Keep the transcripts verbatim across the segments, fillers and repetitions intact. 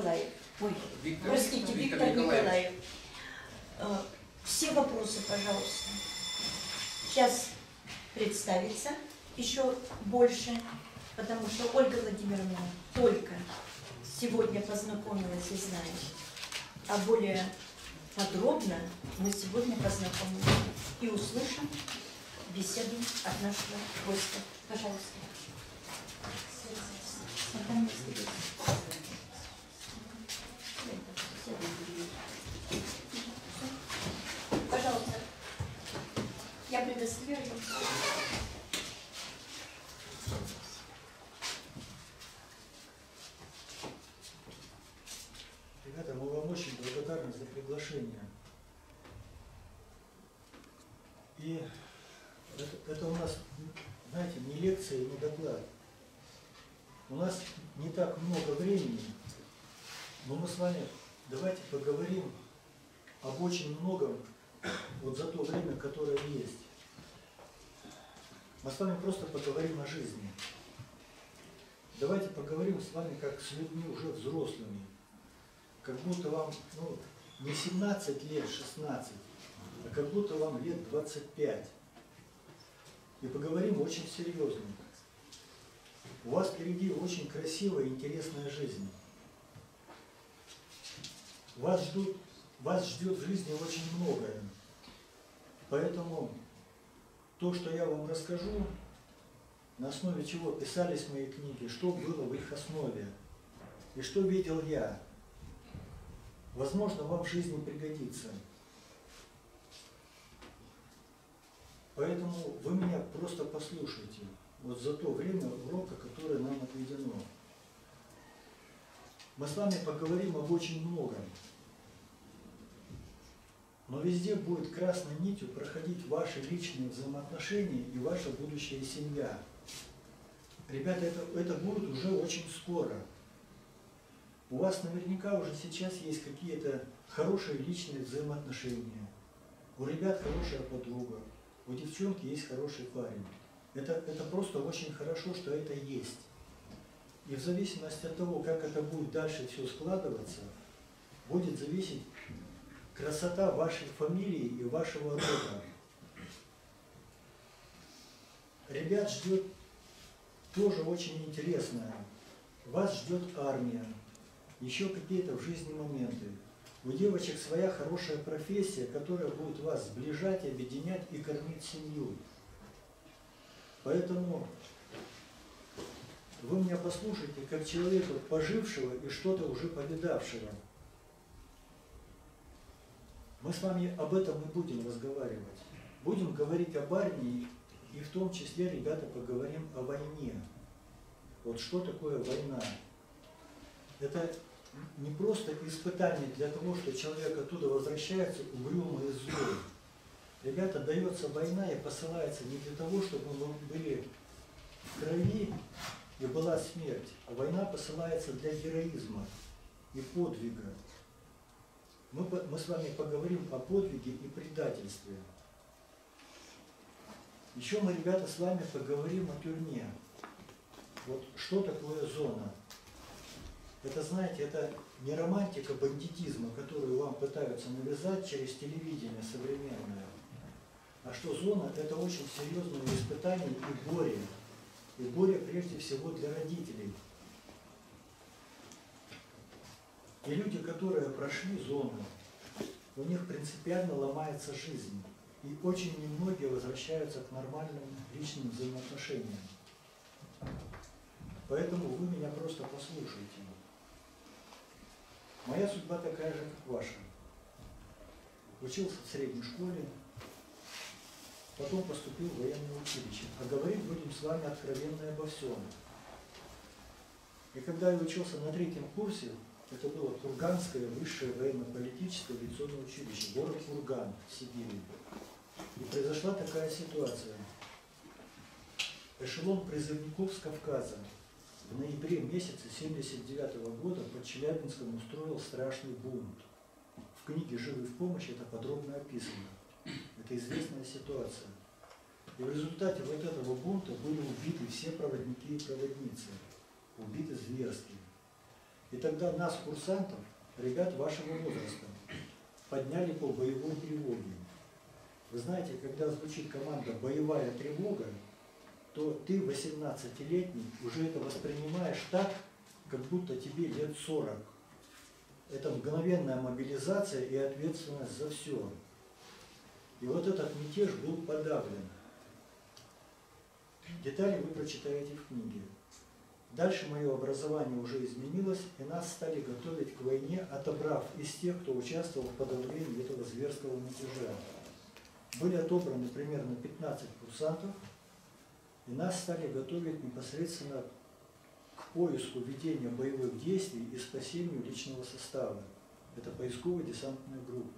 Николаев. Ой, Виктор, простите, Виктор, Виктор Николаев. Николаев. Э, Все вопросы, пожалуйста. Сейчас представится еще больше, потому что Ольга Владимировна только сегодня познакомилась и знает, а более подробно мы сегодня познакомимся и услышим беседу от нашего гостя. Пожалуйста. Пожалуйста. Я предоставляю. Ребята, мы вам очень благодарны за приглашение. И это, это у нас, знаете, не лекция, не доклад. У нас не так много времени, но мы с вами давайте поговорим об очень многом вот за то время, которое есть. Мы с вами просто поговорим о жизни. Давайте поговорим с вами как с людьми уже взрослыми. Как будто вам ну, не семнадцать лет, шестнадцать, а как будто вам лет двадцать пять. И поговорим очень серьезно. У вас впереди очень красивая и интересная жизнь. Вас, ждут, вас ждет в жизни очень многое. Поэтому то, что я вам расскажу, на основе чего писались мои книги, что было в их основе, и что видел я, возможно, вам в жизни пригодится. Поэтому вы меня просто послушайте. Вот за то время урока, которое нам отведено. Мы с вами поговорим об очень многом. Но везде будет красной нитью проходить ваши личные взаимоотношения и ваша будущая семья. Ребята, это, это будет уже очень скоро. У вас наверняка уже сейчас есть какие-то хорошие личные взаимоотношения. У ребят хорошая подруга, у девчонки есть хороший парень. Это, это просто очень хорошо, что это есть. И в зависимости от того, как это будет дальше все складываться, будет зависеть красота вашей фамилии и вашего рода. Ребят ждет тоже очень интересное. Вас ждет армия, еще какие-то в жизни моменты. У девочек своя хорошая профессия, которая будет вас сближать, объединять и кормить семью. Поэтому вы меня послушайте как человека пожившего и что-то уже повидавшего. Мы с вами об этом и будем разговаривать. Будем говорить об армии, и в том числе, ребята, поговорим о войне. Вот что такое война? Это не просто испытание для того, что человек оттуда возвращается угрюмый и злой. Ребята, дается война и посылается не для того, чтобы мы были в крови и была смерть, а война посылается для героизма и подвига. Мы, мы с вами поговорим о подвиге и предательстве. Еще мы, ребята, с вами поговорим о тюрьме. Вот что такое зона? Это, знаете, это не романтика бандитизма, которую вам пытаются навязать через телевидение современное. А что зона – это очень серьезное испытание и горе. И горе прежде всего для родителей. И люди, которые прошли зону, у них принципиально ломается жизнь. И очень немногие возвращаются к нормальным личным взаимоотношениям. Поэтому вы меня просто послушайте. Моя судьба такая же, как ваша. Учился в средней школе, потом поступил в военное училище. А говорить будем с вами откровенно обо всем. И когда я учился на третьем курсе, это было Курганское высшее военно-политическое авиационное училище, город Курган в Сибири. И произошла такая ситуация. Эшелон призывников с Кавказа в ноябре месяце семьдесят девятого года под Челябинском устроил страшный бунт. В книге «Живы в помощь» это подробно описано. Это известная ситуация. И в результате вот этого бунта были убиты все проводники и проводницы. Убиты зверски. И тогда нас, курсантов, ребят вашего возраста, подняли по боевой тревоге. Вы знаете, когда звучит команда «боевая тревога», то ты, восемнадцатилетний, уже это воспринимаешь так, как будто тебе лет сорок. Это мгновенная мобилизация и ответственность за все. И вот этот мятеж был подавлен. Детали вы прочитаете в книге. Дальше мое образование уже изменилось, и нас стали готовить к войне, отобрав из тех, кто участвовал в подавлении этого зверского мятежа. Были отобраны примерно пятнадцать курсантов, и нас стали готовить непосредственно к поиску ведения боевых действий и спасению личного состава. Это поисково-десантная группа.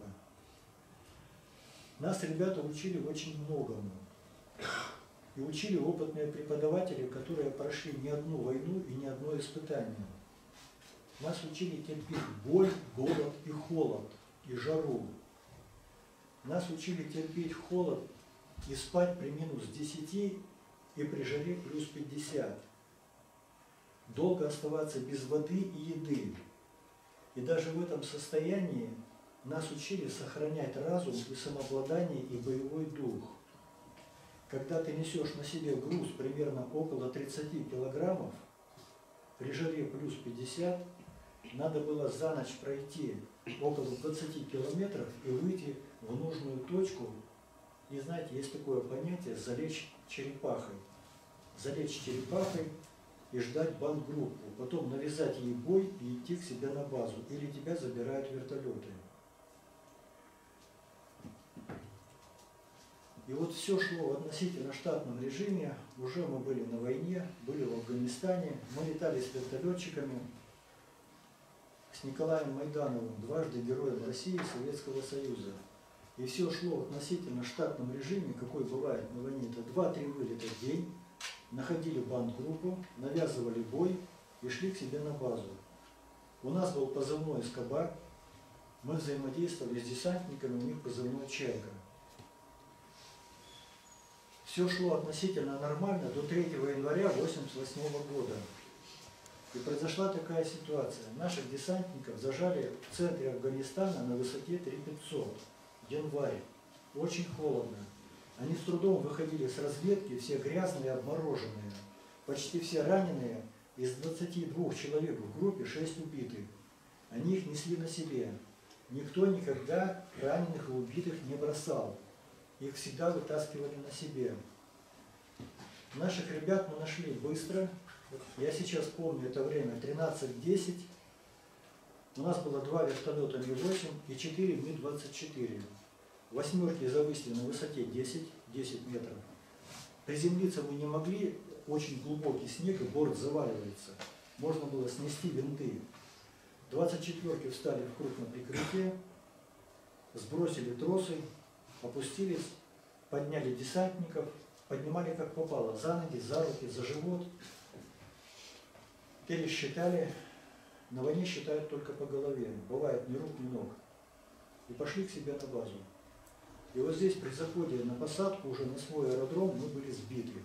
Нас ребята учили очень многому. И учили опытные преподаватели, которые прошли не одну войну и не одно испытание. Нас учили терпеть боль, голод и холод, и жару. Нас учили терпеть холод и спать при минус десяти и при жаре плюс пятьдесят. Долго оставаться без воды и еды. И даже в этом состоянии нас учили сохранять разум и самообладание и боевой дух. Когда ты несешь на себе груз примерно около тридцати килограммов, при жаре плюс пятьдесят, надо было за ночь пройти около двадцати километров и выйти в нужную точку. И знаете, есть такое понятие «залечь черепахой». Залечь черепахой и ждать бандгруппу, потом навязать ей бой и идти к себе на базу, или тебя забирают вертолеты. И вот все шло в относительно штатном режиме, уже мы были на войне, были в Афганистане, мы летали с вертолетчиками, с Николаем Майдановым, дважды Героем России и Советского Союза. И все шло в относительно штатном режиме, какой бывает на войне, это два-три вылета в день, находили бандгруппу, навязывали бой и шли к себе на базу. У нас был позывной «Скоба», мы взаимодействовали с десантниками, у них позывной «Чайка». Все шло относительно нормально до третьего января тысяча девятьсот восемьдесят восьмого года. И произошла такая ситуация. Наших десантников зажали в центре Афганистана на высоте три тысячи пятьсот. Январь. Очень холодно. Они с трудом выходили с разведки, все грязные, обмороженные. Почти все раненые. Из двадцати двух человек в группе шесть убитых. Они их несли на себе. Никто никогда раненых и убитых не бросал. Их всегда вытаскивали на себе. Наших ребят мы нашли быстро. Я сейчас помню это время, тринадцать десять. У нас было два вертолета Ми восемь и четыре Ми двадцать четыре. Восьмерки зависли на высоте десять метров. Приземлиться мы не могли, очень глубокий снег, и борт заваливается. Можно было снести винты. двадцать четверки встали в круг на прикрытие, сбросили тросы, опустились, подняли десантников, поднимали как попало, за ноги, за руки, за живот. Пересчитали, на войне считают только по голове, бывает ни рук, ни ног. И пошли к себе на базу. И вот здесь при заходе на посадку, уже на свой аэродром, мы были сбиты.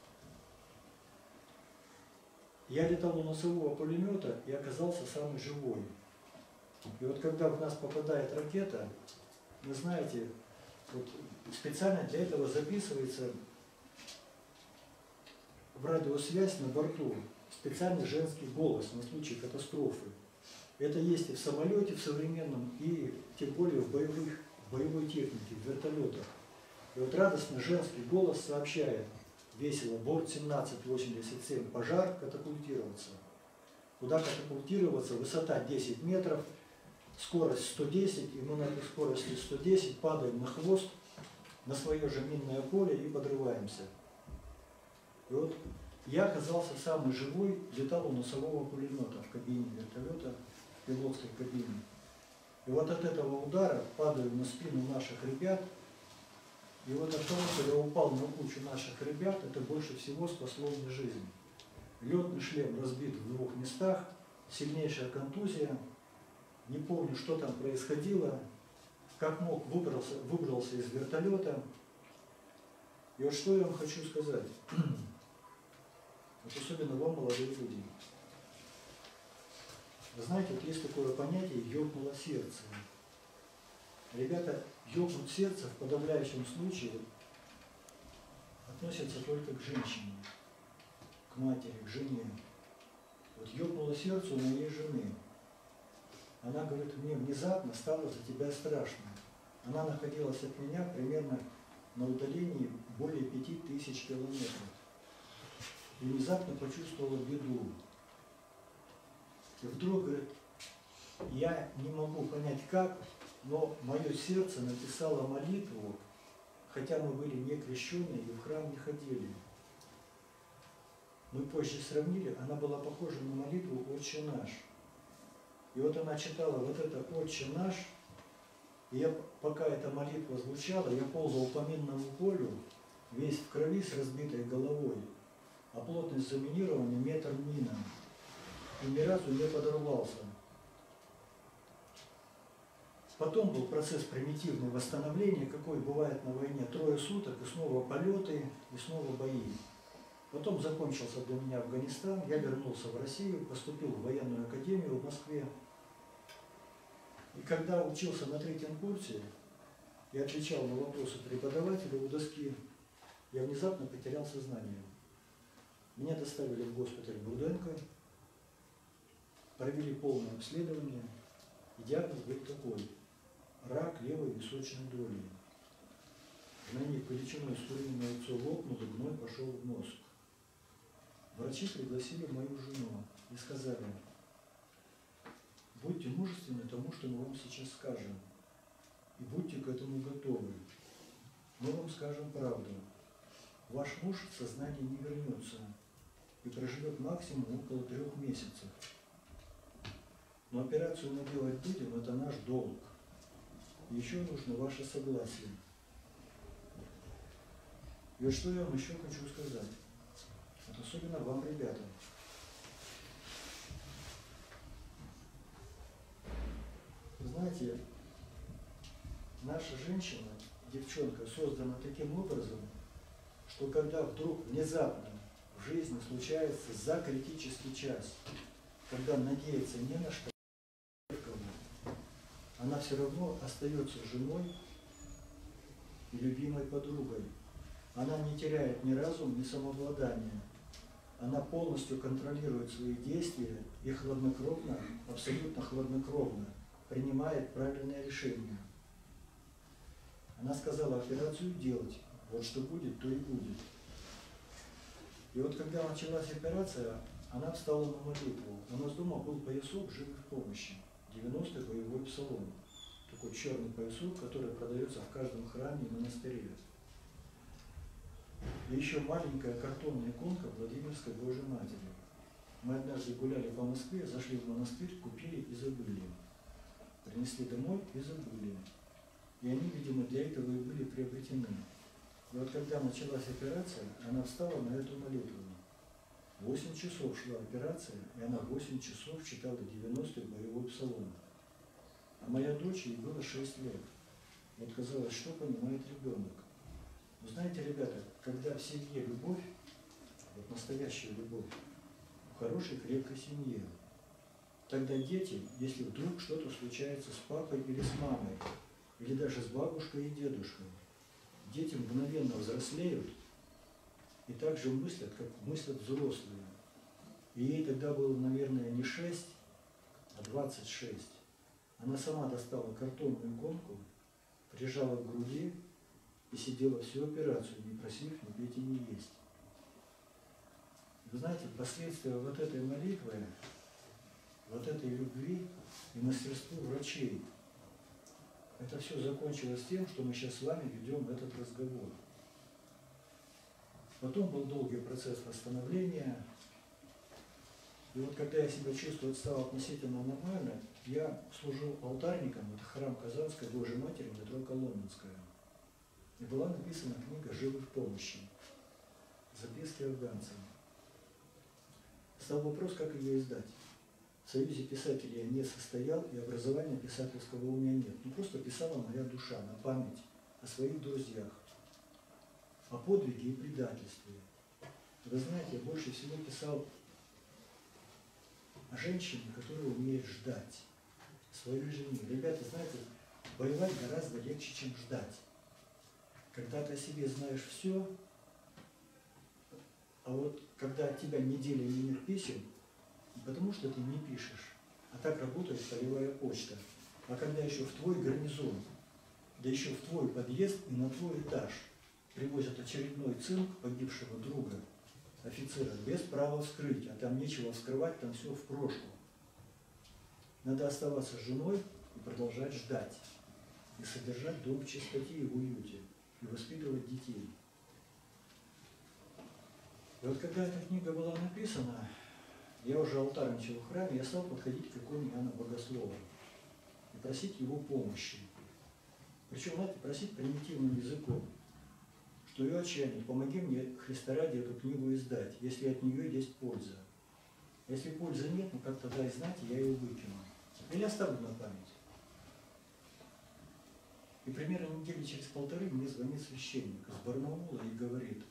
Я летал у носового пулемета и оказался самый живой. И вот когда в нас попадает ракета, вы знаете, вот специально для этого записывается в радиосвязь на борту специальный женский голос на случай катастрофы. Это есть и в самолете, в современном, и тем более в, боевых, в боевой технике, в вертолетах. И вот радостно женский голос сообщает весело: борт семнадцать восемьдесят семь, пожар, катапультироваться. Куда катапультироваться? Высота десять метров, скорость сто десять, и мы на этой скорости сто десять падаем на хвост, на свое же минное поле и подрываемся. И вот я оказался самый живой, летал у носового пулемета в кабине вертолета, в пилотской кабине. И вот от этого удара падаю на спину наших ребят, и вот от того, что я упал на кучу наших ребят, это больше всего спасло мне жизнь. Летный шлем разбит в двух местах, сильнейшая контузия, не помню, что там происходило, как мог, выбрался, выбрался из вертолета. И вот что я вам хочу сказать, вот особенно вам, молодые люди. Вы знаете, вот есть такое понятие «ёкнуло сердце». Ребята, ёкнуть сердце в подавляющем случае относятся только к женщине, к матери, к жене. Вот ёкнуло сердце у моей жены. Она говорит, мне внезапно стало за тебя страшно. Она находилась от меня примерно на удалении более пяти тысяч километров. И внезапно почувствовала беду. И вдруг, говорит, я не могу понять как, но мое сердце написало молитву, хотя мы были не крещенные и в храм не ходили. Мы позже сравнили, она была похожа на молитву «Отче наш». И вот она читала вот это «Отче наш», и я, пока эта молитва звучала, я ползал по минному полю, весь в крови с разбитой головой, а плотность заминирования метр мина, и ни разу не подорвался. Потом был процесс примитивного восстановления, какой бывает на войне, трое суток, и снова полеты, и снова бои. Потом закончился для меня Афганистан, я вернулся в Россию, поступил в военную академию в Москве. И когда учился на третьем курсе и отвечал на вопросы преподавателя у доски, я внезапно потерял сознание. Меня доставили в госпиталь Бурденко, провели полное обследование, и диагноз был такой – рак левой височной доли. Гнойник величиной с куриное яйцо лопнул, и гной пошел в мозг. Врачи пригласили мою жену и сказали, будьте мужественны тому, что мы вам сейчас скажем, и будьте к этому готовы. Мы вам скажем правду. Ваш муж в сознание не вернется и проживет максимум около трех месяцев. Но операцию мы делать будем, это наш долг. И еще нужно ваше согласие. И вот что я вам еще хочу сказать. Вот особенно вам, ребята. Вы знаете, наша женщина, девчонка, создана таким образом, что когда вдруг внезапно в жизни случается за критический час, когда надеяться не на что, она все равно остается женой и любимой подругой. Она не теряет ни разум, ни самообладание. Она полностью контролирует свои действия и хладнокровно, абсолютно хладнокровно принимает правильное решение. Она сказала операцию делать. Вот что будет, то и будет. И вот когда началась операция, она встала на молитву. У нас дома был поясок живых помощи. девяностый боевой псалом. Такой черный поясок, который продается в каждом храме и монастыре. И еще маленькая картонная иконка Владимирской Божьей Матери. Мы однажды гуляли по Москве, зашли в монастырь, купили и забыли. Принесли домой и забыли. И они, видимо, для этого и были приобретены. И вот когда началась операция, она встала на эту молитву. Восемь часов шла операция, и она восемь часов читала девяностый боевой псалом. А моя дочь, ей было шесть лет. Вот казалось, что понимает ребенок. Но знаете, ребята, когда в семье любовь, вот настоящая любовь, в хорошей, крепкой семье, тогда дети, если вдруг что-то случается с папой или с мамой, или даже с бабушкой и дедушкой, дети мгновенно взрослеют и так же мыслят, как мыслят взрослые. И ей тогда было, наверное, не шесть, а двадцать шесть. Она сама достала картонную иконку, прижала к груди и сидела всю операцию, не просив ни пить и ни есть. Вы знаете, последствия вот этой молитвы, вот этой любви и мастерству врачей, это все закончилось тем, что мы сейчас с вами ведем этот разговор. Потом был долгий процесс восстановления. И вот когда я себя чувствовать стал относительно нормально, я служил алтарником, это храм Казанской Божьей Матери, метро Коломенская. И была написана книга «Живых помощи. Записки афганцам». Стал вопрос, как ее издать. В Союзе писателей я не состоял, и образования писательского у меня нет. Ну, просто писала моя душа на память о своих друзьях, о подвиге и предательстве. Вы знаете, я больше всего писал о женщине, которая умеет ждать своей жене. Ребята, знаете, воевать гораздо легче, чем ждать. Когда ты о себе знаешь все, а вот когда от тебя неделя не писем, не потому что ты не пишешь, а так работает полевая почта. А когда еще в твой гарнизон, да еще в твой подъезд и на твой этаж привозят очередной цинк погибшего друга, офицера, без права вскрыть, а там нечего вскрывать, там все в прошлом. Надо оставаться с женой и продолжать ждать, и содержать дом в чистоте и в уюте, и воспитывать детей. И вот когда эта книга была написана, я уже алтарничал в храме, я стал подходить к иконе Иоанна Богослова и просить его помощи. Причем, знаете, просить примитивным языком, что ее отчаяние, помоги мне, Христа ради, эту книгу издать, если от нее есть польза. Если пользы нет, ну как тогда и знать, я ее выкину. Или оставлю на память. И примерно недели через полторы мне звонит священник из Барнаула и говорит: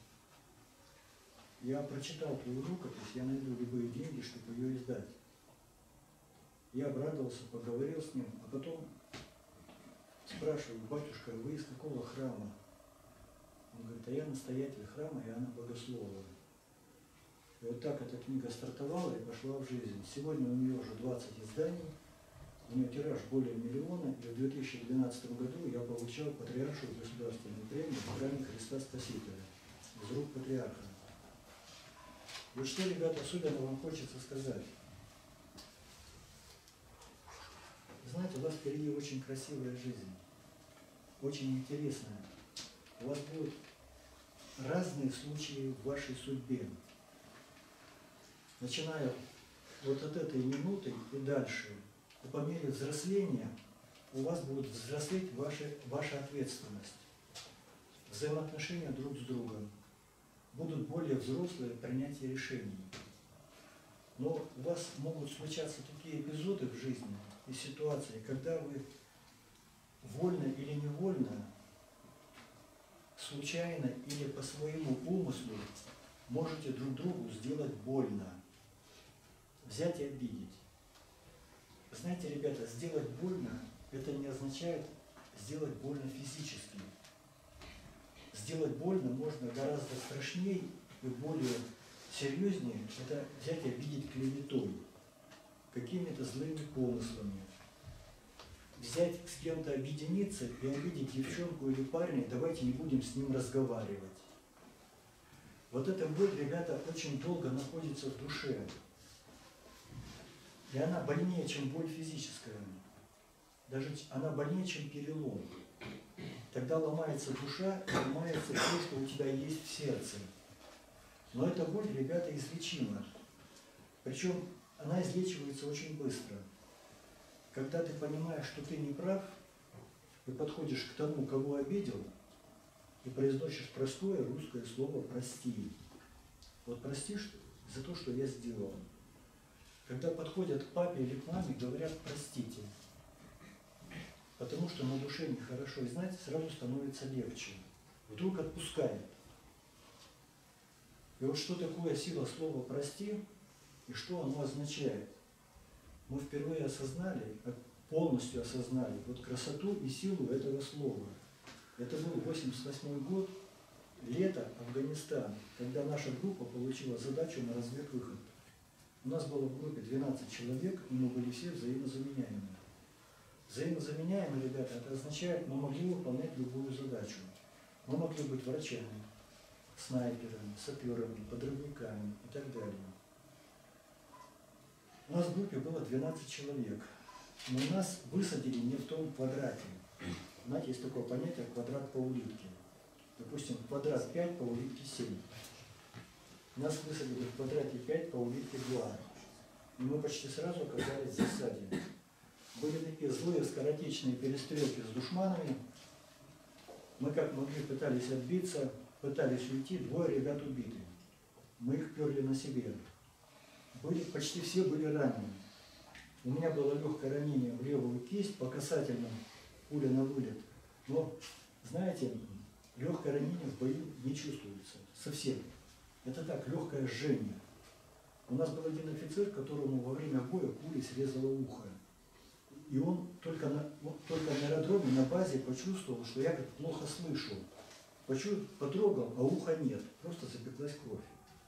я прочитал твою рукопись, я найду любые деньги, чтобы ее издать. Я обрадовался, поговорил с ним, а потом спрашиваю: батюшка, вы из какого храма? Он говорит: а я настоятель храма Иоанна Богослова. И вот так эта книга стартовала и пошла в жизнь. Сегодня у нее уже двадцать изданий, у нее тираж более миллиона, и в две тысячи двенадцатом году я получал патриаршую государственную премию в храме Христа Спасителя из рук патриарха. Вот что, ребята, особенно вам хочется сказать. Знаете, у вас впереди очень красивая жизнь, очень интересная. У вас будут разные случаи в вашей судьбе. Начиная вот от этой минуты и дальше, и по мере взросления у вас будет взрослеть ваша, ваша ответственность, взаимоотношения друг с другом, будут более взрослые принятия решений. Но у вас могут случаться такие эпизоды в жизни и ситуации, когда вы вольно или невольно, случайно или по своему умыслу можете друг другу сделать больно, взять и обидеть. Знаете, ребята, сделать больно – это не означает сделать больно физически. Сделать больно можно гораздо страшнее и более серьезнее – это взять и обидеть клеветой, какими-то злыми помыслами. Взять с кем-то объединиться и обидеть девчонку или парня, давайте не будем с ним разговаривать. Вот эта боль, ребята, очень долго находится в душе. И она больнее, чем боль физическая. Даже она больнее, чем перелом. Тогда ломается душа, ломается все, что у тебя есть в сердце. Но эта боль, ребята, излечима. Причем она излечивается очень быстро. Когда ты понимаешь, что ты не прав, и подходишь к тому, кого обидел, и произносишь простое русское слово «прости». Вот прости за то, что я сделал. Когда подходят к папе или к маме, говорят «простите». Потому что на душе нехорошо. И знаете, сразу становится легче. Вдруг отпускает. И вот что такое сила слова «прости» и что оно означает. Мы впервые осознали, полностью осознали вот красоту и силу этого слова. Это был восемьдесят восьмой год, лето, Афганистан, когда наша группа получила задачу на разведвыход. У нас было в группе двенадцать человек, и мы были все взаимозаменяемые. Взаимозаменяемые, ребята, это означает, мы могли выполнять любую задачу. Мы могли быть врачами, снайперами, саперами, подрывниками и так далее. У нас в группе было двенадцать человек, но нас высадили не в том квадрате. Знаете, есть такое понятие квадрат по улитке. Допустим, квадрат пять по улитке семь. Нас высадили в квадрате пять по улитке два. И мы почти сразу оказались в засаде. Были такие злые скоротечные перестрелки с душманами. Мы как могли пытались отбиться, пытались уйти, двое ребят убиты. Мы их перли на себе. Были, почти все были ранены. У меня было легкое ранение в левую кисть, по касательному, пуля на вылет. Но, знаете, легкое ранение в бою не чувствуется совсем. Это так, легкое жжение. У нас был один офицер, которому во время боя пуля срезала ухо. И он только на, он только на аэродроме, на базе почувствовал, что я как плохо слышу. Почу, потрогал, а уха нет. Просто запеклась кровь.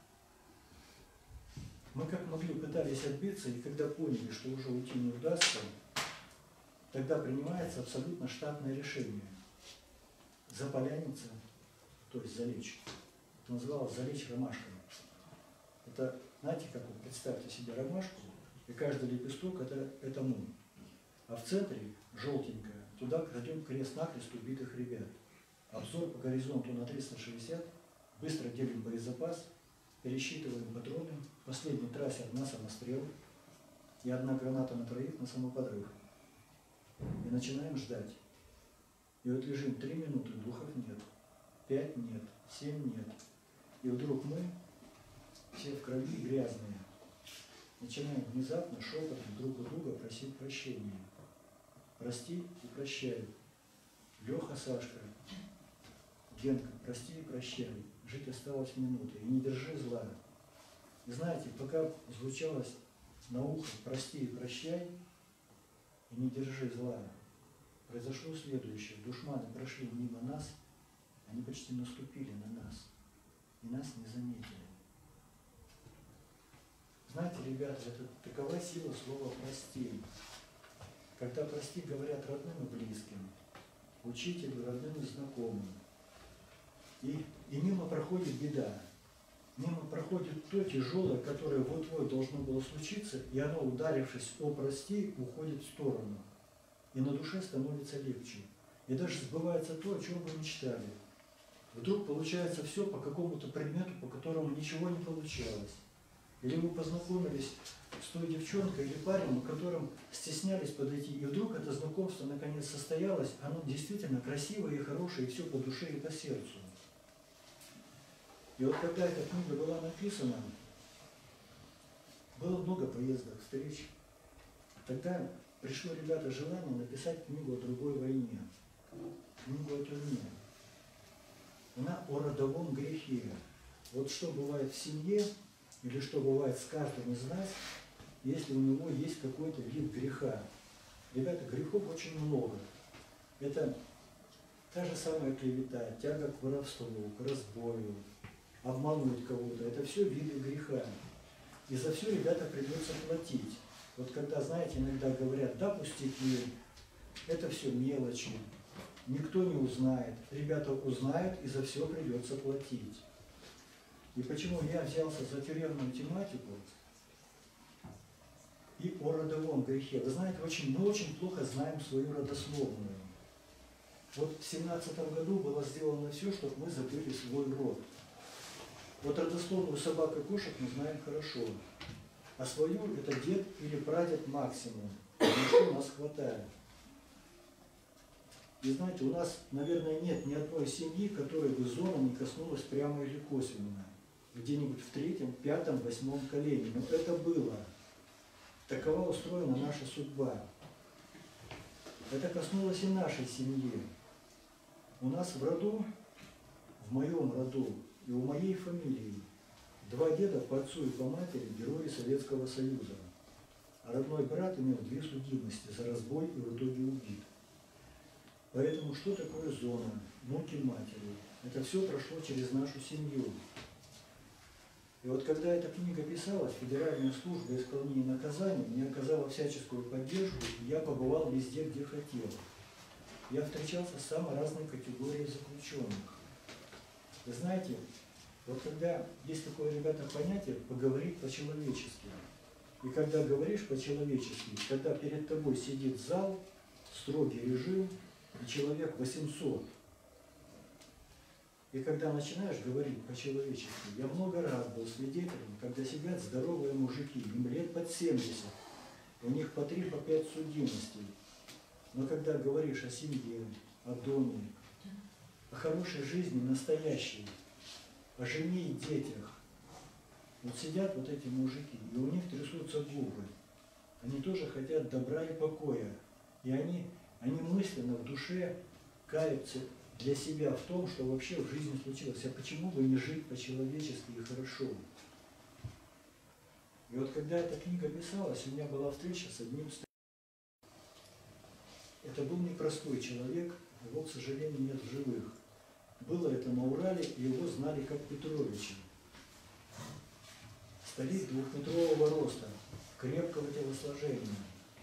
Мы как могли пытались отбиться, и когда поняли, что уже уйти не удастся, тогда принимается абсолютно штатное решение. Заполяниться, то есть залечь. Это называлось залечь ромашкой. Это, знаете, как вы представьте себе ромашку, и каждый лепесток это, это мы. А в центре желтенькая, туда кладем крест-накрест убитых ребят. Обзор по горизонту на триста шестьдесят, быстро делим боезапас, пересчитываем патроны, последний трассер на самострел и одна граната на троих на самоподрыв. И начинаем ждать. И вот лежим три минуты, духов нет, пять нет, семь нет. И вдруг мы, все в крови, грязные, начинаем внезапно шепотом друг у друга просить прощения. Прости и прощай. Леха, Сашка, Генка, прости и прощай. Жить осталось минуты. И не держи зла. И знаете, пока звучалось на ухо прости и прощай, и не держи зла, произошло следующее. Душманы прошли мимо нас, они почти наступили на нас. И нас не заметили. Знаете, ребята, это такова сила слова «прости». Когда «прости» говорят родным и близким, учителю, родным и знакомым. И, и мимо проходит беда. Мимо проходит то тяжелое, которое вот-вот должно было случиться, и оно, ударившись о «прости», уходит в сторону. И на душе становится легче. И даже сбывается то, о чем вы мечтали. Вдруг получается все по какому-то предмету, по которому ничего не получалось. Или вы познакомились с той девчонкой или парнем, о котором стеснялись подойти, и вдруг это знакомство наконец состоялось, оно действительно красивое и хорошее, и все по душе и по сердцу. И вот когда эта книга была написана, было много поездок, встреч. Тогда пришло, ребята, желание написать книгу о другой войне, книгу о тюрьме. Она о родовом грехе. Вот что бывает в семье, или что бывает с каждым из нас, если у него есть какой-то вид греха. Ребята, грехов очень много. Это та же самая клевета, тяга к воровству, к разбою, обмануть кого-то. Это все виды греха. И за все, ребята, придется платить. Вот когда, знаете, иногда говорят, да, пустяки, это все мелочи, никто не узнает. Ребята узнают, и за все придется платить. И почему я взялся за тюремную тематику и о родовом грехе? Вы знаете, очень, мы очень плохо знаем свою родословную. Вот в семнадцатом году было сделано все, чтобы мы забыли свой род. Вот родословную собак и кошек мы знаем хорошо, а свою это дед или прадед максимум, на что нас хватает. И знаете, у нас, наверное, нет ни одной семьи, которой бы зона не коснулась прямо или косвенно. Где-нибудь в третьем, пятом, восьмом колене. Но это было. Такова устроена наша судьба. Это коснулось и нашей семьи. У нас в роду, в моем роду и у моей фамилии два деда по отцу и по матери герои Советского Союза. А родной брат имел две судимости за разбой и в итоге убит. Поэтому что такое зона, внуки матери? Это все прошло через нашу семью. И вот когда эта книга писалась, Федеральная служба исполнения наказаний мне оказала всяческую поддержку, и я побывал везде, где хотел. Я встречался с самой разной категорией заключенных. Вы знаете, вот когда есть такое, ребята, понятие «поговорить по-человечески». И когда говоришь по-человечески, когда перед тобой сидит зал, строгий режим, и человек восемьсот. И когда начинаешь говорить по-человечески, я много раз был свидетелем, когда сидят здоровые мужики, им лет под семьдесят, у них по три, по пять судимостей. Но когда говоришь о семье, о доме, о хорошей жизни, настоящей, о жене и детях, вот сидят вот эти мужики, и у них трясутся губы. Они тоже хотят добра и покоя. И они, они мысленно в душе каются для себя в том, что вообще в жизни случилось. А почему бы не жить по-человечески и хорошо? И вот когда эта книга писалась, у меня была встреча с одним стариком. Это был непростой человек, его, к сожалению, нет в живых. Было это на Урале, и его знали как Петровича. Старик двухметрового роста, крепкого телосложения.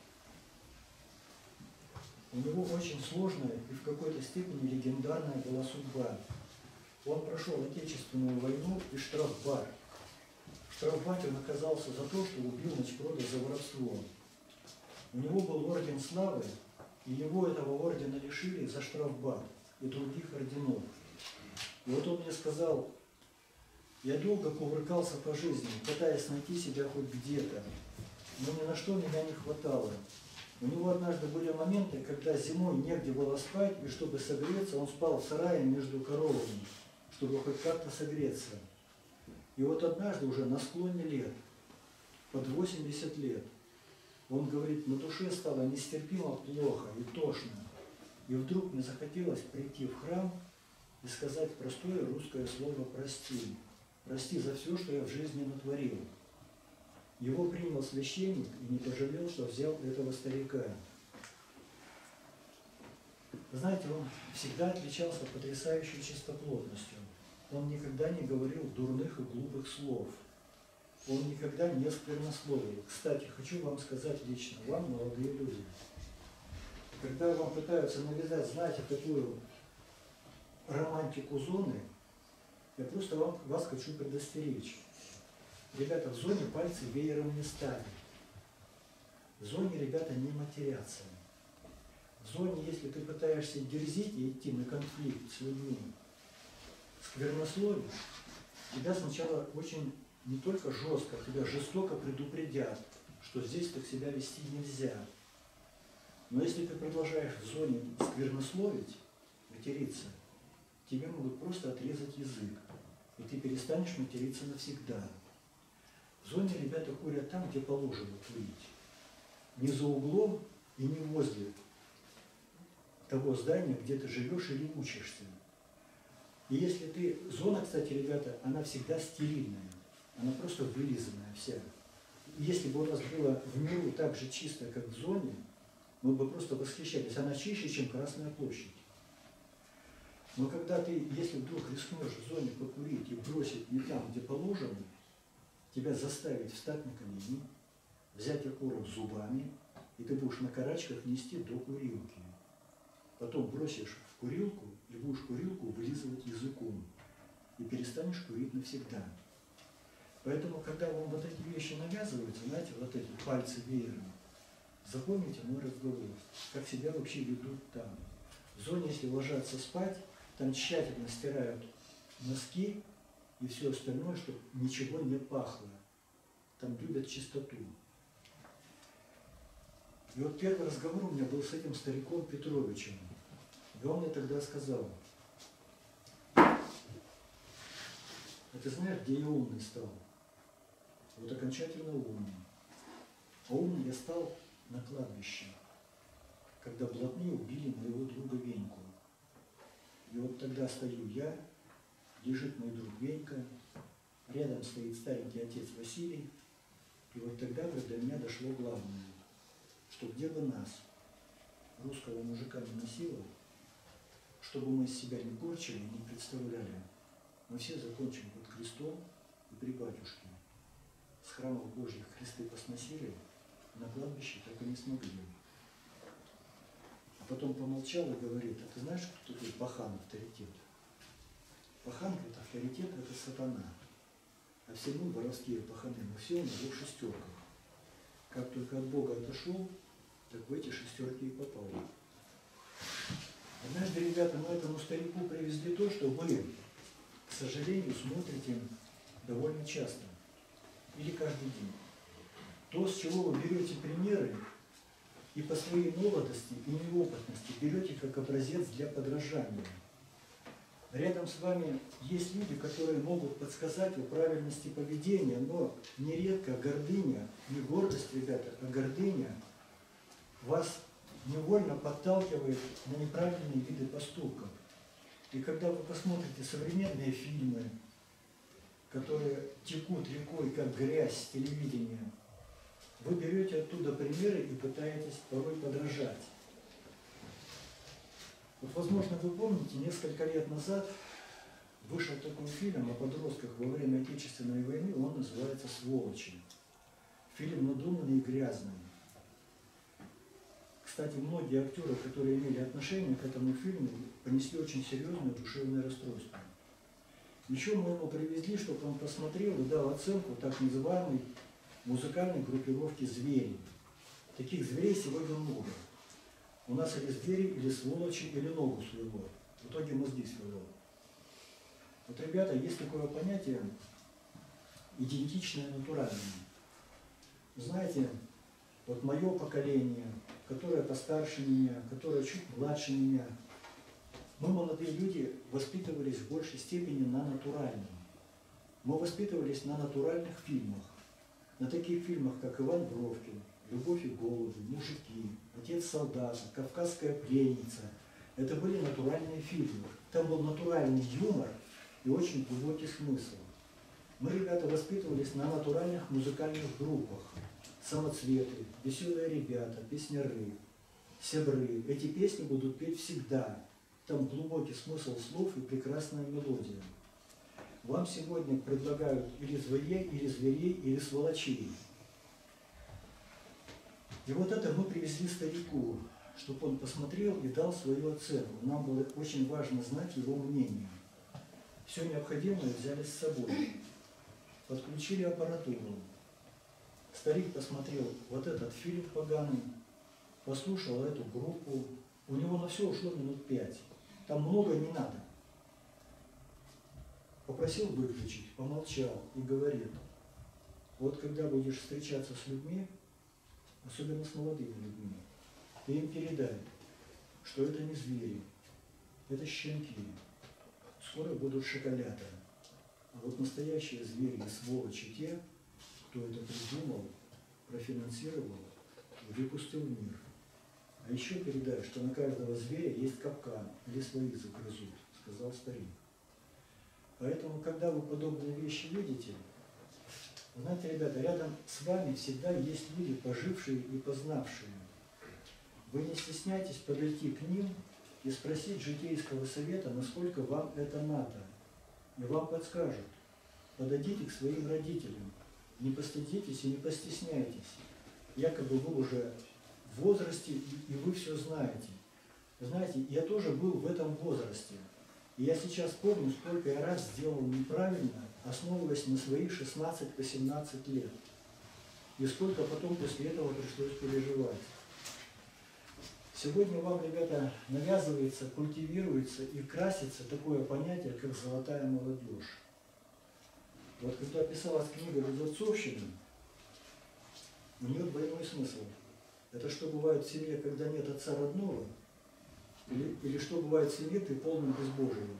У него очень сложная и в какой-то степени легендарная была судьба. Он прошел Отечественную войну и штрафбат. В штрафбате он оказался за то, что убил ночпрода за воровство. У него был орден славы, и его этого ордена лишили за штрафбат и других орденов. И вот он мне сказал: я долго кувыркался по жизни, пытаясь найти себя хоть где-то, но ни на что меня не хватало. У него однажды были моменты, когда зимой негде было спать, и чтобы согреться, он спал в сарае между коровами, чтобы хоть как-то согреться. И вот однажды уже на склоне лет, под восемьдесят лет, он говорит: на душе стало нестерпимо плохо и тошно. И вдруг мне захотелось прийти в храм и сказать простое русское слово «прости». Прости за все, что я в жизни натворил. Его принял священник и не пожалел, что взял этого старика. Знаете, он всегда отличался потрясающей чистоплотностью. Он никогда не говорил дурных и глупых слов. Он никогда не сквернословил. Кстати, хочу вам сказать лично, вам, молодые люди, когда вам пытаются навязать, знаете, такую романтику зоны, я просто вам, вас хочу предостеречь. Ребята, в зоне пальцы веером не ставят. В зоне ребята не матерятся. В зоне, если ты пытаешься дерзить и идти на конфликт с людьми, сквернословишь, тебя сначала очень не только жестко, тебя жестоко предупредят, что здесь так себя вести нельзя. Но если ты продолжаешь в зоне сквернословить, материться, тебе могут просто отрезать язык, и ты перестанешь материться навсегда. В зоне ребята курят там, где положено курить. Не за углом и не возле того здания, где ты живешь или учишься. И если ты... Зона, кстати, ребята, она всегда стерильная. Она просто вылизанная вся. И если бы у нас было в миру так же чисто, как в зоне, мы бы просто восхищались. Она чище, чем Красная площадь. Но когда ты, если вдруг рискнешь в зоне покурить и бросить не там, где положено, тебя заставить встать на колени, взять окурок зубами, и ты будешь на карачках нести до курилки. Потом бросишь в курилку и будешь курилку вылизывать языком. И перестанешь курить навсегда. Поэтому, когда вам вот эти вещи навязываются, знаете, вот эти пальцы веером, запомните мой разговор, как себя вообще ведут там. В зоне, если ложатся спать, там тщательно стирают носки и все остальное, чтобы ничего не пахло. Там любят чистоту. И вот первый разговор у меня был с этим стариком Петровичем. И он мне тогда сказал: а ты знаешь, где я умный стал? Вот окончательно умный. А умный я стал на кладбище, когда блатные убили моего друга Веньку. И вот тогда стою я, лежит мой друг Венька, рядом стоит старенький отец Василий, и вот тогда до меня дошло главное, что где бы нас, русского мужика, не носило, чтобы мы из себя не корчили, не представляли, мы все закончим под крестом и при батюшке. С храмов Божьих кресты посносили, на кладбище так и не смогли. А потом помолчал и говорит: а ты знаешь, кто такой пахан, авторитет? Пахан, говорит, авторитет — это сатана. А все мы, воровские паханы, мы все на его шестерках. Как только от Бога отошел, так в эти шестерки и попал. Однажды, ребята, мы этому старику привезли то, что вы, к сожалению, смотрите довольно часто. Или каждый день. То, с чего вы берете примеры, и по своей молодости и неопытности берете как образец для подражания. Рядом с вами есть люди, которые могут подсказать о правильности поведения, но нередко гордыня, не гордость, ребята, а гордыня вас невольно подталкивает на неправильные виды поступков. И когда вы посмотрите современные фильмы, которые текут рекой, как грязь с телевидения, вы берете оттуда примеры и пытаетесь порой подражать. Вот, возможно, вы помните, несколько лет назад вышел такой фильм о подростках во время Отечественной войны, он называется «Сволочи». Фильм надуманный и грязный. Кстати, многие актеры, которые имели отношение к этому фильму, понесли очень серьезное душевное расстройство. Еще мы ему привезли, чтобы он посмотрел и дал оценку так называемой музыкальной группировки «Звери». Таких зверей сегодня много. У нас или звери, или сволочи, или ногу свело. В итоге мозги свело. Вот, ребята, есть такое понятие идентичное натуральное. Знаете, вот мое поколение, которое постарше меня, которое чуть младше меня, мы, молодые люди, воспитывались в большей степени на натуральном. Мы воспитывались на натуральных фильмах. На таких фильмах, как «Иван Бровкин», «Любовь и голуби», «Мужики», «Отец солдата», «Кавказская пленница». Это были натуральные фильмы. Там был натуральный юмор и очень глубокий смысл. Мы, ребята, воспитывались на натуральных музыкальных группах. «Самоцветы», «Веселые ребята», «Песняры», «Сябры». Эти песни будут петь всегда. Там глубокий смысл слов и прекрасная мелодия. Вам сегодня предлагают или зверей, или зверей, или сволочей. И вот это мы привезли старику, чтобы он посмотрел и дал свою оценку. Нам было очень важно знать его мнение. Все необходимое взяли с собой. Подключили аппаратуру. Старик посмотрел вот этот фильм поганый, послушал эту группу. У него на все ушло минут пять. Там много не надо. Попросил выключить, помолчал и говорит: вот когда будешь встречаться с людьми, особенно с молодыми людьми, ты им передай, что это не звери, это щенки. Скоро будут шоколята. А вот настоящие звери и сволочи те, кто это придумал, профинансировал и выпустил в мир. А еще передай, что на каждого зверя есть капкан, или своих загрызут, сказал старик. Поэтому, когда вы подобные вещи видите, знаете, ребята, рядом с вами всегда есть люди, пожившие и познавшие. Вы не стесняйтесь подойти к ним и спросить житейского совета, насколько вам это надо. И вам подскажут. Подойдите к своим родителям. Не постыдитесь и не постесняйтесь. Якобы вы уже в возрасте, и вы все знаете. Знаете, я тоже был в этом возрасте. И я сейчас помню, сколько я раз сделал неправильно, основываясь на своих шестнадцать-восемнадцать лет. И сколько потом после этого пришлось переживать. Сегодня вам, ребята, навязывается, культивируется и красится такое понятие, как «золотая молодежь». Вот когда писалась книга «Безотцовщина», у нее двойной смысл. Это что бывает в семье, когда нет отца родного, или, или что бывает в семье при полном безбожии.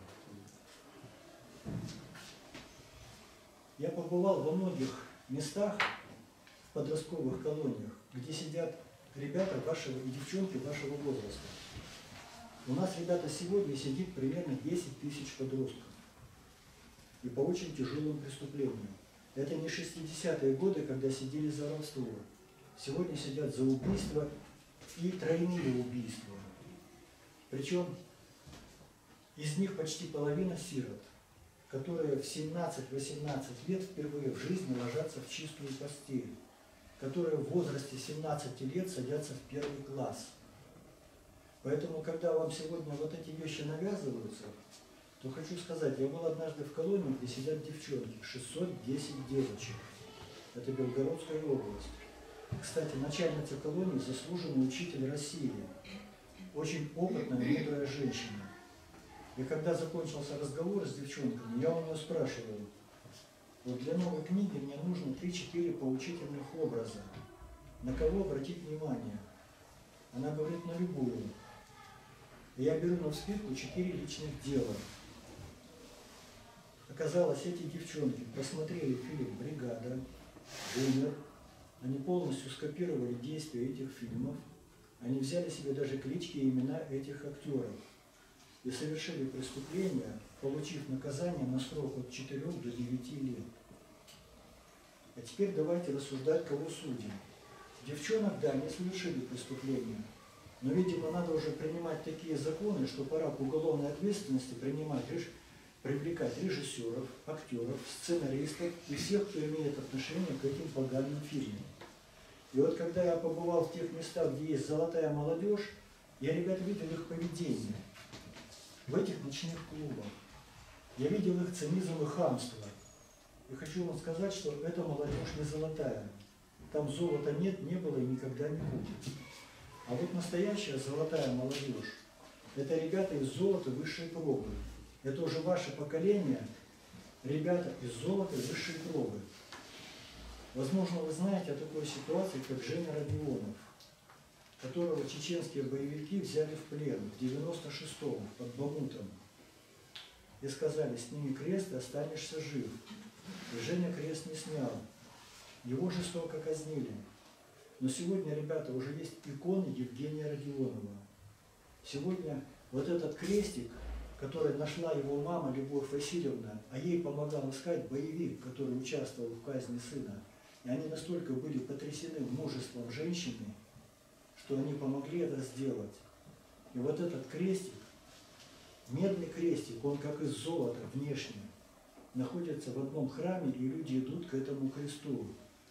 Я побывал во многих местах, в подростковых колониях, где сидят ребята вашего и девчонки вашего возраста. У нас, ребята, сегодня сидит примерно десять тысяч подростков. И по очень тяжелым преступлениям. Это не шестидесятые годы, когда сидели за воровство. Сегодня сидят за убийство и тройные убийства. Причем из них почти половина сирот, которые в семнадцать-восемнадцать лет впервые в жизни ложатся в чистую постель, которые в возрасте семнадцати лет садятся в первый класс. Поэтому, когда вам сегодня вот эти вещи навязываются, то хочу сказать, я был однажды в колонии, где сидят девчонки, шестьсот десять девочек. Это Белгородская область. Кстати, начальница колонии — заслуженный учитель России. Очень опытная, мудрая женщина. И когда закончился разговор с девчонками, я у нее спрашиваю: вот для новой книги мне нужно три-четыре поучительных образа. На кого обратить внимание? Она говорит: на любую. И я беру навскидку четыре личных дела. Оказалось, эти девчонки посмотрели фильм «Бригада», «Бумер». Они полностью скопировали действия этих фильмов. Они взяли себе даже клички и имена этих актеров. И и совершили преступление, получив наказание на срок от четырёх до девяти лет. А теперь давайте рассуждать, кого судим. Девчонок, да, не совершили преступления, но, видимо, надо уже принимать такие законы, что пора к уголовной ответственности принимать, привлекать режиссеров, актеров, сценаристов и всех, кто имеет отношение к этим поганым фильмам. И вот когда я побывал в тех местах, где есть золотая молодежь, я, ребят, видел их поведение в этих ночных клубах. Я видел их цинизм и хамство. И хочу вам сказать, что эта молодежь не золотая. Там золота нет, не было и никогда не будет. А вот настоящая золотая молодежь – это ребята из золота высшей пробы. Это уже ваше поколение, ребята из золота высшей пробы. Возможно, вы знаете о такой ситуации, как Женя Родионов, которого чеченские боевики взяли в плен в девяносто шестом под Бахмутом. И сказали: сними крест и останешься жив. И Женя крест не снял. Его жестоко казнили. Но сегодня, ребята, уже есть иконы Евгения Родионова. Сегодня вот этот крестик, который нашла его мама Любовь Васильевна, а ей помогал искать боевик, который участвовал в казни сына. И они настолько были потрясены мужеством женщины, что они помогли это сделать. И вот этот крестик, медный крестик, он как из золота внешне, находится в одном храме, и люди идут к этому кресту.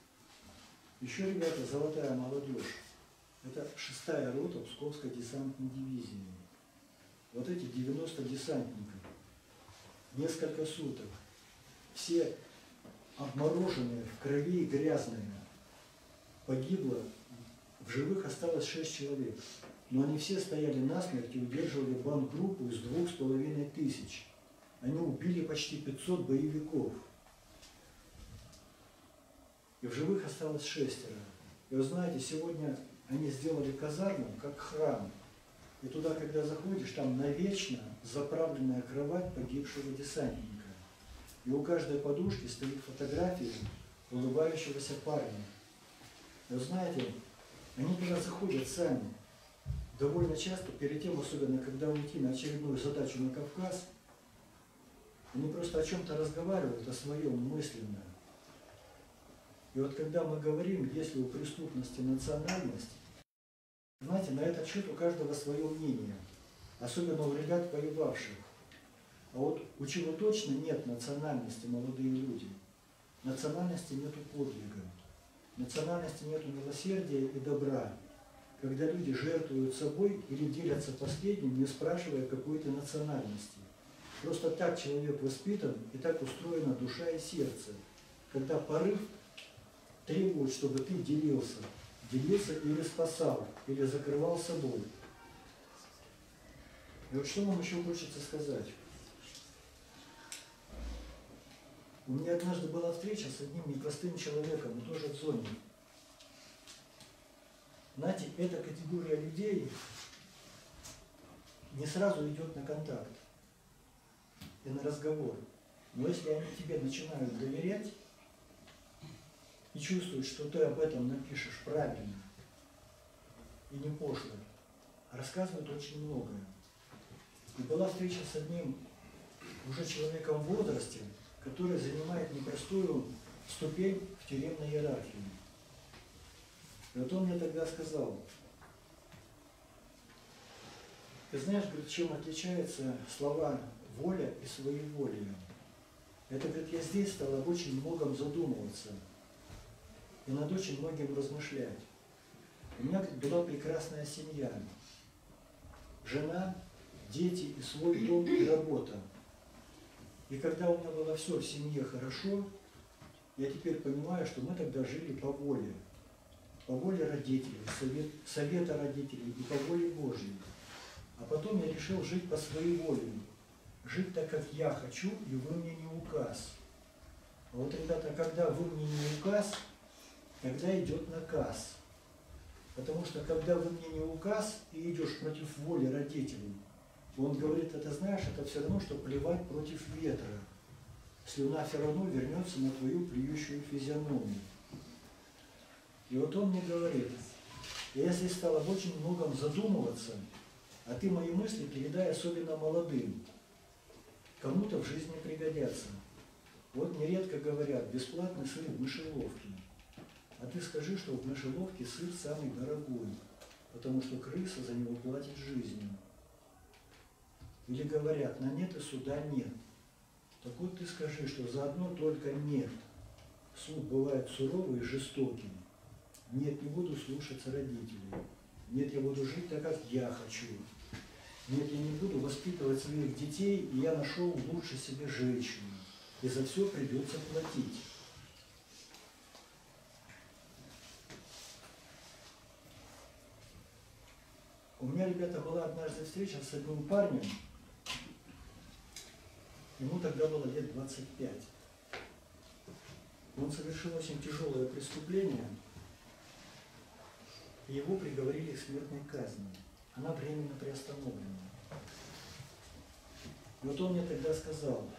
Еще, ребята, золотая молодежь. Это шестая рота Псковской десантной дивизии. Вот эти девяносто десантников. Несколько суток. Все обмороженные, в крови и грязные. Погибло, в живых осталось шесть человек. Но они все стояли насмерть и удерживали бандгруппу из двух с половиной тысяч. Они убили почти пятьсот боевиков. И в живых осталось шестеро. И вы знаете, сегодня они сделали казарму как храм. И туда, когда заходишь, там навечно заправленная кровать погибшего десантника. И у каждой подушки стоит фотография улыбающегося парня. И вы знаете, они туда заходят сами. Довольно часто, перед тем, особенно когда уйти на очередную задачу на Кавказ, они просто о чем-то разговаривают, о своем мысленно. И вот когда мы говорим, есть ли у преступности национальность, знаете, на этот счет у каждого свое мнение, особенно у ребят, воевавших. А вот у чего точно нет национальности, молодые люди, национальности нету подвига, национальности нету милосердия и добра, когда люди жертвуют собой или делятся последним, не спрашивая какой-то национальности. Просто так человек воспитан, и так устроена душа и сердце, когда порыв требует, чтобы ты делился. Делился или спасал, или закрывал собой. И вот что нам еще хочется сказать. У меня однажды была встреча с одним непростым человеком, но тоже в зоне. Знаете, эта категория людей не сразу идет на контакт и на разговор. Но если они тебе начинают доверять и чувствуют, что ты об этом напишешь правильно и не пошло, рассказывают очень многое. И была встреча с одним уже человеком в возрасте, который занимает непростую ступень в тюремной иерархии. И вот он мне тогда сказал: ты знаешь, говорит, чем отличаются слова «воля» и «своеволие»? Это, говорит, я здесь стал об очень многом задумываться и над очень многим размышлять. У меня, говорит, была прекрасная семья. Жена, дети и свой дом и работа. И когда у меня было все в семье хорошо, я теперь понимаю, что мы тогда жили по воле. По воле родителей, совет, совета родителей и по воле Божьей. А потом я решил жить по своей воле. Жить так, как я хочу, и вы мне не указ. А вот, ребята, когда вы мне не указ, тогда идет наказ. Потому что когда вы мне не указ и идешь против воли родителей, он говорит, это знаешь, это все равно, что плевать против ветра. Слюна все равно вернется на твою плюющую физиономию. И вот он мне говорит, я здесь стал об очень многом задумываться А ты мои мысли передай особенно молодым. Кому-то в жизни пригодятся. Вот нередко говорят, бесплатный сыр в мышеловке. А ты скажи, что в мышеловке сыр самый дорогой, потому что крыса за него платит жизнью. Или говорят, на нет и суда нет. Так вот ты скажи, что за одно только нет. Суд бывает суровый и жестокий. Нет, не буду слушаться родителей. Нет, я буду жить так, как я хочу. Нет, я не буду воспитывать своих детей, и я нашел лучше себе женщину. И за все придется платить. У меня, ребята, была однажды встреча с одним парнем. Ему тогда было лет двадцать пять. Он совершил очень тяжелое преступление, и его приговорили к смертной казни. Она временно приостановлена. И вот он мне тогда сказал,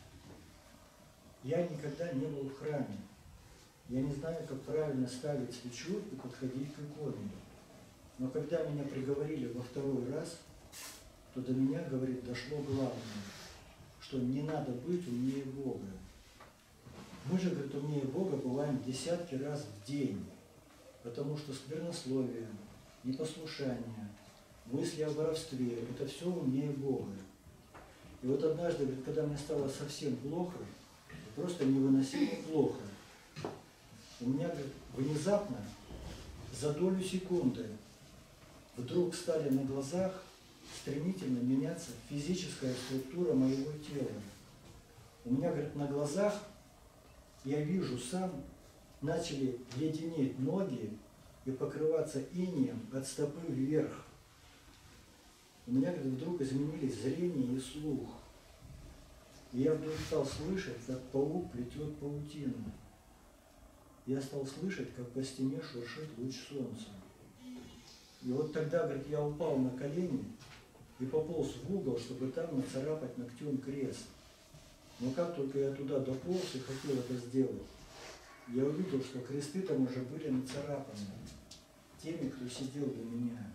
я никогда не был в храме, я не знаю, как правильно ставить свечу и подходить к иконе. Но когда меня приговорили во второй раз, то до меня, говорит, дошло главное, что не надо быть умнее Бога. Мы же, говорит, умнее Бога бываем десятки раз в день, потому что сквернословие, непослушание, мысли о воровстве – это все умнее Бога. И вот однажды, говорит, когда мне стало совсем плохо, просто невыносимо плохо, у меня, говорит, внезапно, за долю секунды, вдруг стали на глазах стремительно меняться физическая структура моего тела. У меня, говорит, на глазах, я вижу сам, начали леденеть ноги и покрываться инеем от стопы вверх. У меня, говорит, вдруг изменились зрение и слух. И я вдруг стал слышать, как паук плетет паутину. Я стал слышать, как по стене шуршит луч солнца. И вот тогда, говорит, я упал на колени и пополз в угол, чтобы там нацарапать ногтем крест. Но как только я туда дополз и хотел это сделать, я увидел, что кресты там уже были нацарапаны теми, кто сидел до меня.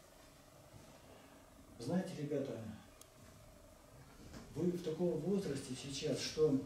Знаете, ребята, вы в таком возрасте сейчас, что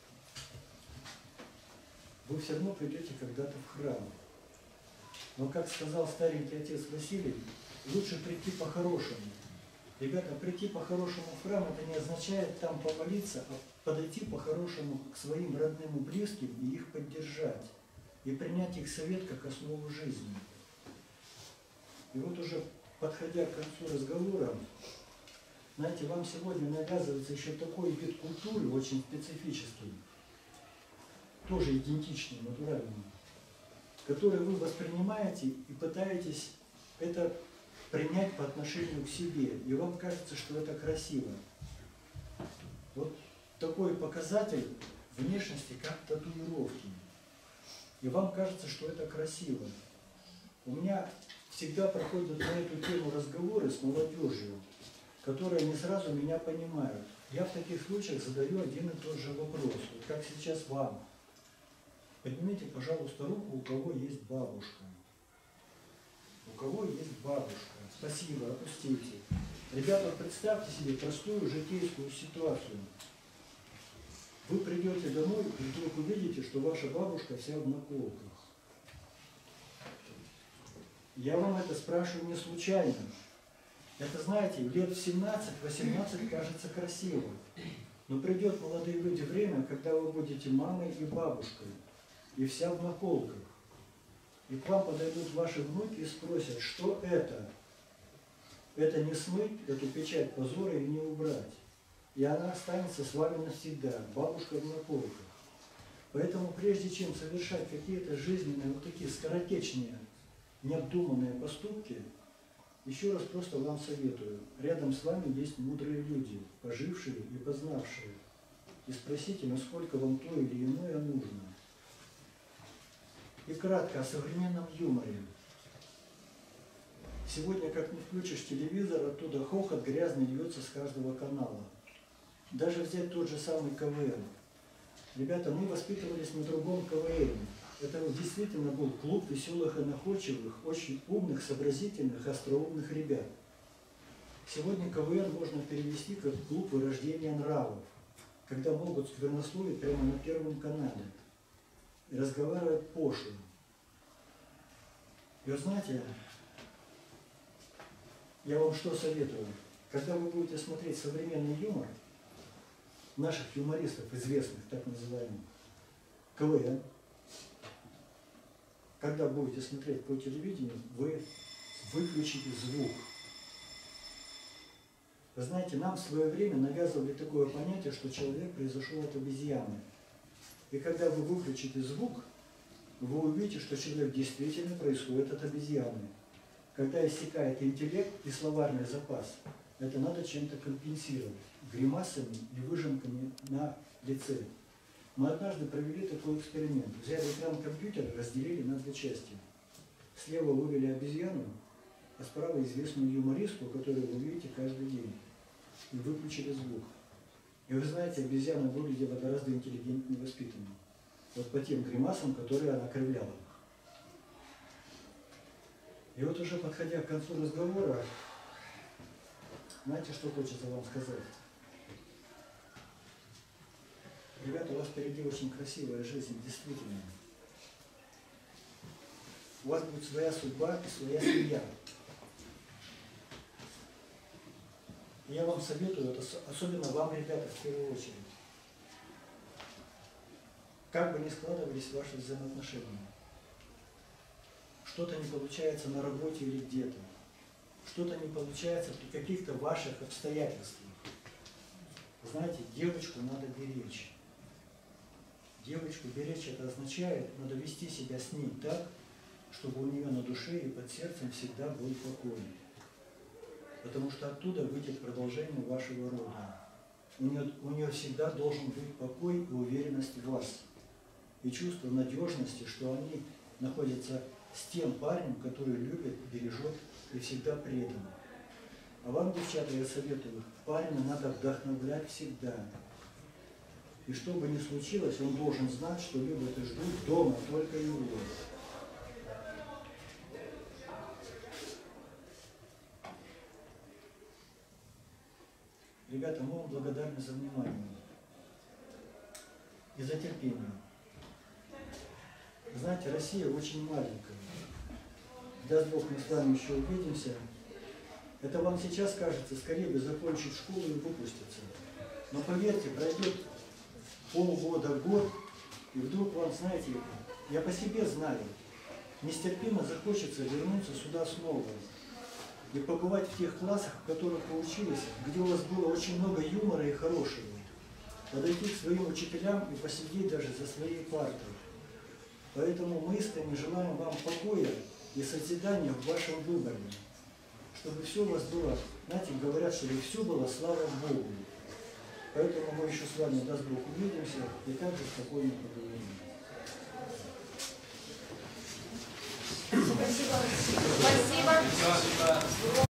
вы все равно придете когда-то в храм. Но, как сказал старенький отец Василий, лучше прийти по-хорошему. Ребята, прийти по-хорошему в храм, это не означает там помолиться, а подойти по-хорошему к своим родным и близким и их поддержать. И принять их совет как основу жизни. И вот уже подходя к концу разговора, знаете, вам сегодня навязывается еще такой вид культуры, очень специфический, тоже идентичный, натуральный, который вы воспринимаете и пытаетесь это принять по отношению к себе. И вам кажется, что это красиво. Вот такой показатель внешности, как татуировки. И вам кажется, что это красиво. У меня всегда проходят на эту тему разговоры с молодежью, которые не сразу меня понимают. Я в таких случаях задаю один и тот же вопрос, вот как сейчас вам. Поднимите, пожалуйста, руку, у кого есть бабушка. У кого есть бабушка? Спасибо, опустите. Ребята, представьте себе простую житейскую ситуацию. Вы придете домой и вдруг увидите, что ваша бабушка вся в наколках. Я вам это спрашиваю не случайно. Это, знаете, лет в семнадцать-восемнадцать кажется красиво. Но придет, молодые люди, время, когда вы будете мамой и бабушкой, и вся в наколках. И к вам подойдут ваши внуки и спросят, что это? Это не смыть, эту печать позора и не убрать. И она останется с вами навсегда, бабушка в наколках. Поэтому прежде чем совершать какие-то жизненные, вот такие скоротечные, необдуманные поступки, еще раз просто вам советую. Рядом с вами есть мудрые люди, пожившие и познавшие. И спросите, насколько вам то или иное нужно. И кратко о современном юморе. Сегодня, как не включишь телевизор, оттуда хохот грязный льется с каждого канала. Даже взять тот же самый ка вэ эн. Ребята, мы воспитывались на другом ка вэ эне. Это действительно был клуб веселых и находчивых, очень умных, сообразительных, остроумных ребят. Сегодня КВН можно перевести как клуб вырождения нравов, когда могут сквернословить прямо на Первом канале и разговаривать пошло. И вот знаете, я вам что советую? Когда вы будете смотреть современный юмор наших юмористов, известных, так называемых, КВН, когда будете смотреть по телевидению, вы выключите звук. Вы знаете, нам в свое время навязывали такое понятие, что человек произошел от обезьяны. И когда вы выключите звук, вы увидите, что человек действительно происходит от обезьяны. Когда иссякает интеллект и словарный запас, это надо чем-то компенсировать, гримасами и выжимками на лице. Мы однажды провели такой эксперимент. Взяли экран компьютера, разделили на две части. Слева вывели обезьяну, а справа известную юмористку, которую вы видите каждый день. И выключили звук. И вы знаете, обезьяна выглядела гораздо интеллигентнее и воспитаннее. Вот по тем гримасам, которые она кривляла. И вот уже подходя к концу разговора, знаете, что хочется вам сказать? Ребята, у вас впереди очень красивая жизнь, действительно. У вас будет своя судьба и своя семья. И я вам советую, это особенно вам, ребята, в первую очередь. Как бы ни складывались ваши взаимоотношения, что-то не получается на работе или где-то, что-то не получается при каких-то ваших обстоятельствах. Знаете, девочку надо беречь. Девочку беречь это означает, надо вести себя с ней так, чтобы у нее на душе и под сердцем всегда был покой. Потому что оттуда выйдет продолжение вашего рода. У нее, у нее всегда должен быть покой и уверенность в вас. И чувство надежности, что они находятся с тем парнем, который любит, бережет и всегда предан. А вам, девчата, я советую, парня надо вдохновлять всегда. И что бы ни случилось, он должен знать, что любят и ждут дома только его. Ребята, мы вам благодарны за внимание и за терпение. Знаете, Россия очень маленькая. Даст Бог, мы с вами еще увидимся. Это вам сейчас кажется, скорее бы закончить школу и выпуститься. Но поверьте, пройдет полгода, год, и вдруг вам, знаете, я по себе знаю, нестерпимо захочется вернуться сюда снова и побывать в тех классах, в которых вы учились, где у вас было очень много юмора и хорошего. Подойти к своим учителям и посидеть даже за своей партой. Поэтому мы искренне желаем вам покоя и созидания в вашем выборе, чтобы все у вас было, знаете, говорят, чтобы все было слава Богу. Поэтому мы еще с вами, даст Бог, увидимся и также спокойно поговорим. Спасибо. Спасибо.